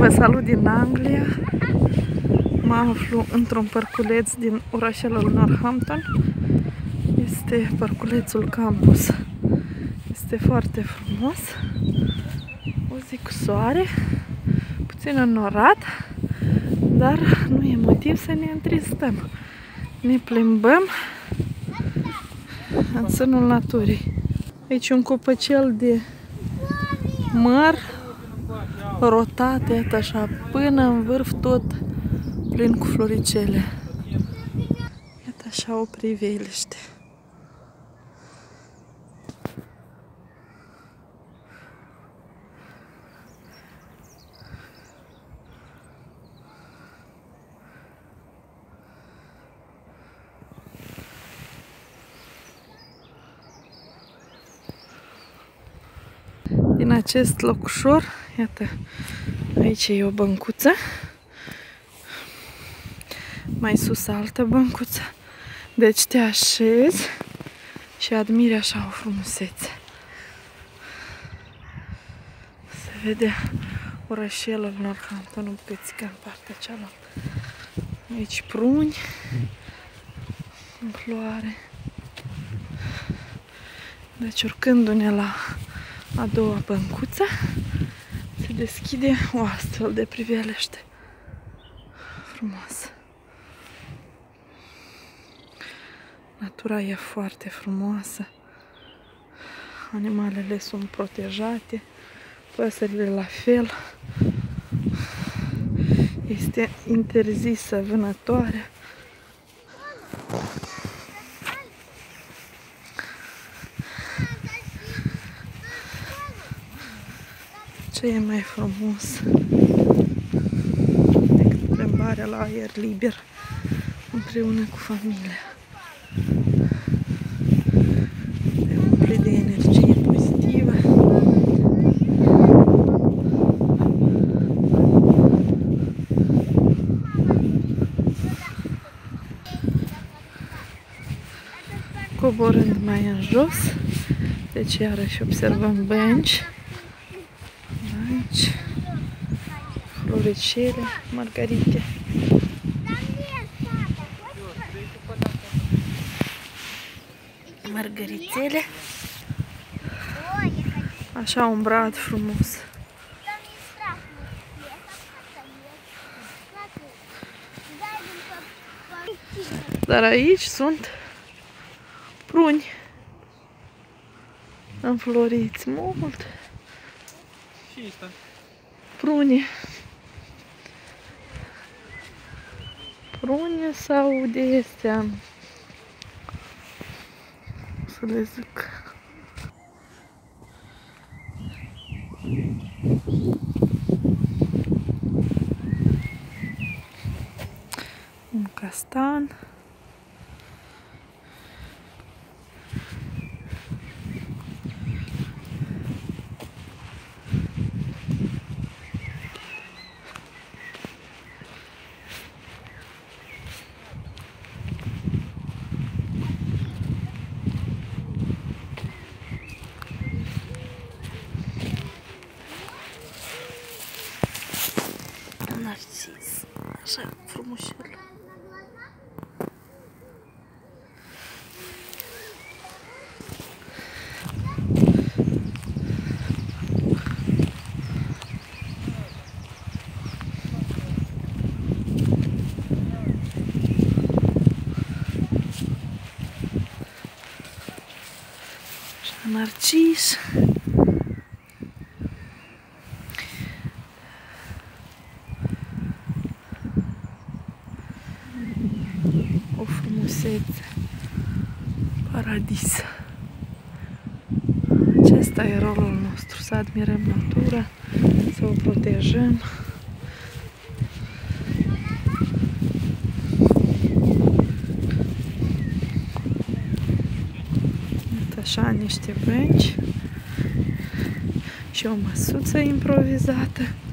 Vă salut din Anglia. Mă aflu într-un parculeț din orașelul Northampton. Este parculețul Campus. Este foarte frumos. O zi cu soare, puțin înnorat, dar nu e motiv să ne întristăm. Ne plimbăm în sânul naturii. Aici un copăcel de măr rotat, iată așa, până în vârf, tot plin cu floricele. Iată așa o priveliște. Din acest loc ușor, iată, aici e o băncuță, mai sus altă băncuță, deci te așezi și admiri așa o frumusețe. Se vede orașelul Northampton, un pățică în partea cealaltă. Aici pruni în floare. Deci urcându-ne la a doua băncuță, se deschide o astfel de priveliște frumoasă. Natura e foarte frumoasă, animalele sunt protejate, păsările la fel. Este interzisă vânătoarea. Ce e mai frumos decât plimbarea la aer liber împreună cu familia? Te umple de energie pozitivă. Coborând mai în jos, deci iarăși observăm benci. Aici, floricele, margarite. Margaritele. Așa umbrat frumos. Dar aici sunt pruni înfloriți mult. Prune. Prune sau de astea, să le zic. Un castan. Narcis, așa frumușel. Așa, narcis. O frumusețe, paradis. Acesta e rolul nostru, să admirăm natura, să o protejăm. Iată așa niște benci și o măsuță improvizată.